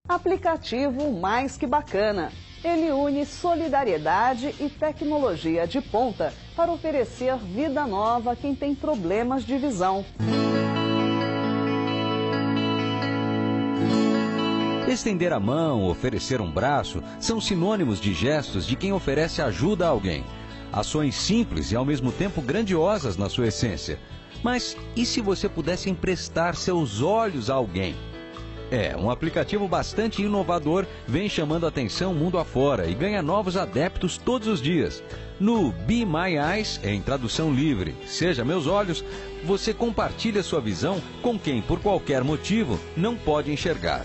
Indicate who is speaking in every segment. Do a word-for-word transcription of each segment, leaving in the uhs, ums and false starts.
Speaker 1: Aplicativo mais que bacana. Ele une solidariedade e tecnologia de ponta para oferecer vida nova a quem tem problemas de visão.
Speaker 2: Estender a mão, oferecer um braço, são sinônimos de gestos de quem oferece ajuda a alguém. Ações simples e ao mesmo tempo grandiosas na sua essência. Mas e se você pudesse emprestar seus olhos a alguém? É, um aplicativo bastante inovador vem chamando a atenção mundo afora e ganha novos adeptos todos os dias. No Be My Eyes, em tradução livre, Seja Meus Olhos, você compartilha sua visão com quem, por qualquer motivo, não pode enxergar.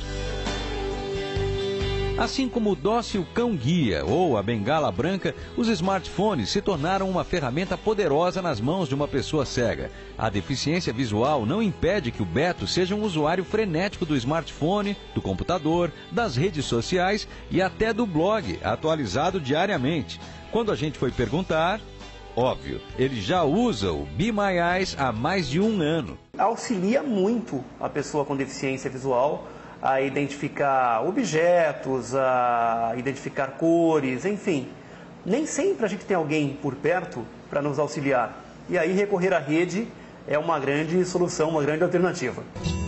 Speaker 2: Assim como o dócil cão-guia ou a bengala branca, os smartphones se tornaram uma ferramenta poderosa nas mãos de uma pessoa cega. A deficiência visual não impede que o Beto seja um usuário frenético do smartphone, do computador, das redes sociais e até do blog, atualizado diariamente. Quando a gente foi perguntar, óbvio, ele já usa o Be My Eyes há mais de um ano.
Speaker 3: Auxilia muito a pessoa com deficiência visual a identificar objetos, a identificar cores, enfim. Nem sempre a gente tem alguém por perto para nos auxiliar. E aí recorrer à rede é uma grande solução, uma grande alternativa.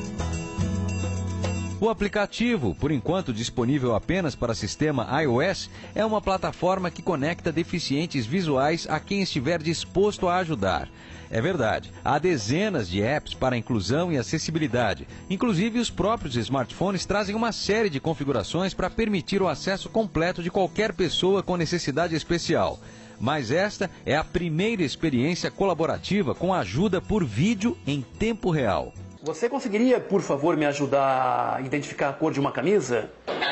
Speaker 2: O aplicativo, por enquanto disponível apenas para sistema iOS, é uma plataforma que conecta deficientes visuais a quem estiver disposto a ajudar. É verdade, há dezenas de apps para inclusão e acessibilidade. Inclusive, os próprios smartphones trazem uma série de configurações para permitir o acesso completo de qualquer pessoa com necessidade especial. Mas esta é a primeira experiência colaborativa com ajuda por vídeo em tempo real.
Speaker 3: Você conseguiria, por favor, me ajudar a identificar a cor de uma camisa?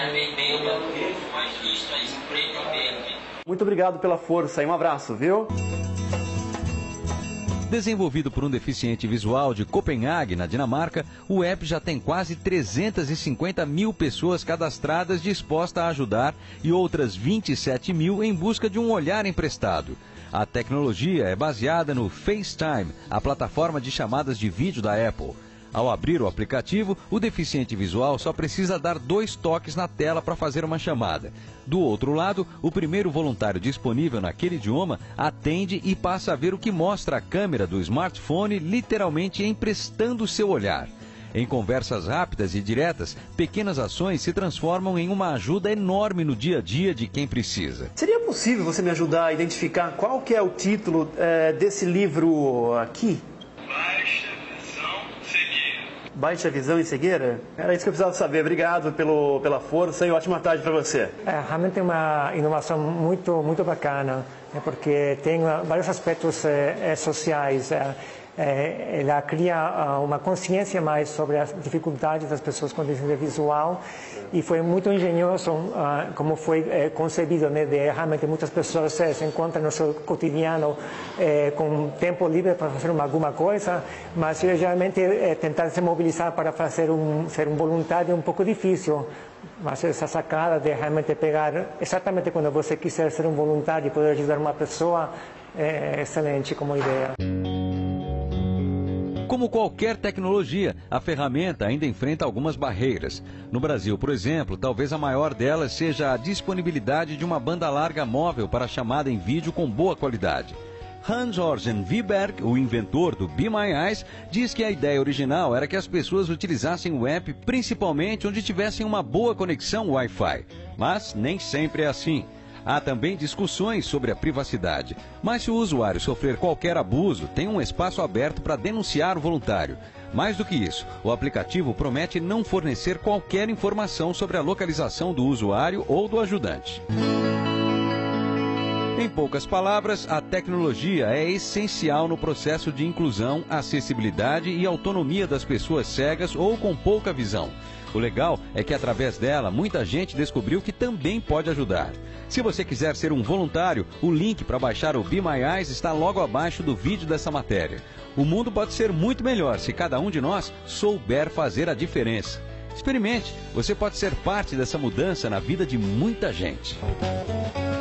Speaker 3: Muito obrigado pela força e um abraço, viu?
Speaker 2: Desenvolvido por um deficiente visual de Copenhague, na Dinamarca, o app já tem quase trezentas e cinquenta mil pessoas cadastradas dispostas a ajudar e outras vinte e sete mil em busca de um olhar emprestado. A tecnologia é baseada no FaceTime, a plataforma de chamadas de vídeo da Apple. Ao abrir o aplicativo, o deficiente visual só precisa dar dois toques na tela para fazer uma chamada. Do outro lado, o primeiro voluntário disponível naquele idioma atende e passa a ver o que mostra a câmera do smartphone, literalmente emprestando seu olhar. Em conversas rápidas e diretas, pequenas ações se transformam em uma ajuda enorme no dia a dia de quem precisa.
Speaker 3: Seria possível você me ajudar a identificar qual que é o título é, desse livro aqui? Baixa visão e cegueira? Era isso que eu precisava saber. Obrigado pelo, pela força e ótima tarde para você.
Speaker 4: É realmente uma inovação muito, muito bacana, né, porque tem vários aspectos é, sociais. É, é, ela cria uma consciência mais sobre as dificuldades das pessoas com deficiência visual e foi muito engenhoso uh, como foi é, concebido, né, de realmente muitas pessoas é, se encontram no seu cotidiano é, com tempo livre para fazer uma, alguma coisa, mas geralmente é, tentar se mobilizar para fazer um, ser um voluntário é um pouco difícil. Mas essa sacada de realmente pegar exatamente quando você quiser ser um voluntário e poder ajudar uma pessoa é excelente como ideia.
Speaker 2: Como qualquer tecnologia, a ferramenta ainda enfrenta algumas barreiras. No Brasil, por exemplo, talvez a maior delas seja a disponibilidade de uma banda larga móvel para chamada em vídeo com boa qualidade. Hans-Jørgen Wiberg, o inventor do Be My Eyes, diz que a ideia original era que as pessoas utilizassem o app principalmente onde tivessem uma boa conexão Wi-Fi. Mas nem sempre é assim. Há também discussões sobre a privacidade, mas se o usuário sofrer qualquer abuso, tem um espaço aberto para denunciar o voluntário. Mais do que isso, o aplicativo promete não fornecer qualquer informação sobre a localização do usuário ou do ajudante. Em poucas palavras, a tecnologia é essencial no processo de inclusão, acessibilidade e autonomia das pessoas cegas ou com pouca visão. O legal é que através dela, muita gente descobriu que também pode ajudar. Se você quiser ser um voluntário, o link para baixar o Be My Eyes está logo abaixo do vídeo dessa matéria. O mundo pode ser muito melhor se cada um de nós souber fazer a diferença. Experimente, você pode ser parte dessa mudança na vida de muita gente.